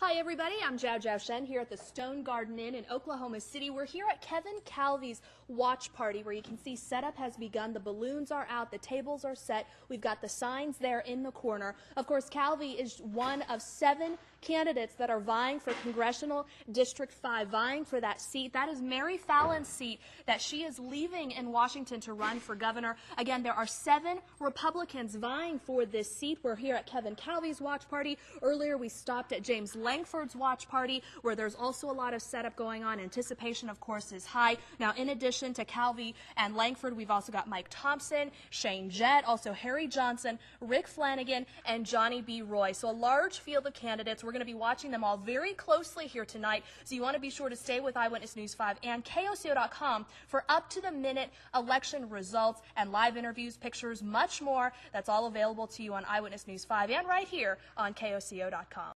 Hi everybody, I'm JiaoJiao Shen here at the Stone Garden Inn in Oklahoma City. We're here at Kevin Calvey's watch party where you can see setup has begun. The balloons are out, the tables are set. We've got the signs there in the corner. Of course, Calvey is one of 7 candidates that are vying for Congressional District 5, vying for that seat. That is Mary Fallon's seat that she is leaving in Washington to run for governor. Again, there are 7 Republicans vying for this seat. We're here at Kevin Calvey's watch party. Earlier, we stopped at James Lankford's watch party, where there's also a lot of setup going on. Anticipation, of course, is high. Now, in addition to Calvey and Lankford, we've also got Mike Thompson, Shane Jett, also Harry Johnson, Rick Flanagan, and Johnny B. Roy. So a large field of candidates. We're going to be watching them all very closely here tonight, so you want to be sure to stay with Eyewitness News 5 and KOCO.com for up-to-the-minute election results and live interviews, pictures, much more. That's all available to you on Eyewitness News 5 and right here on KOCO.com.